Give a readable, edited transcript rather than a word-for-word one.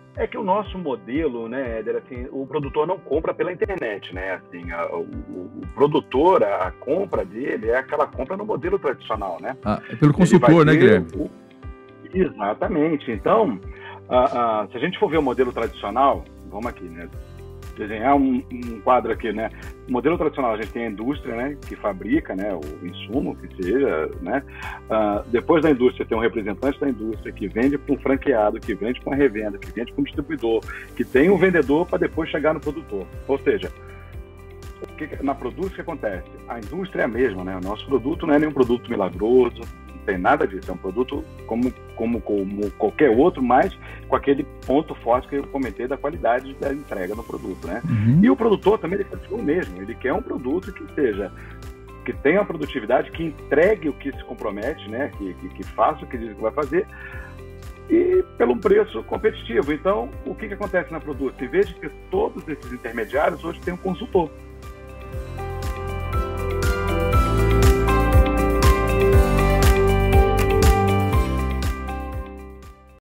É que o nosso modelo, né, Éder, assim, o produtor não compra pela internet, né? Assim, o produtor, a compra dele é aquela compra no modelo tradicional, né? É pelo Ele vai consultor, né, ter Guilherme? Exatamente. Então, se a gente for ver o modelo tradicional, vamos aqui, né? Desenhar um quadro aqui, né? O modelo tradicional, a gente tem a indústria, né? Que fabrica, né? O insumo, que seja, né? Depois da indústria, tem um representante da indústria que vende para um franqueado, que vende para uma revenda, que vende para um distribuidor, que tem um vendedor para depois chegar no produtor. Ou seja, na produção o que acontece? A indústria é a mesma, né? O nosso produto não é nenhum produto milagroso, não tem nada disso. É um produto como qualquer outro, mas com aquele ponto forte que eu comentei da qualidade da entrega no produto, né? Uhum. E o produtor também ele quer o mesmo. Ele quer um produto que tenha uma produtividade, que entregue o que se compromete, né? Que faça o que diz que vai fazer, e pelo preço competitivo. Então, o que acontece na produção? Em vez de ter todos esses intermediários, hoje tem um consultor.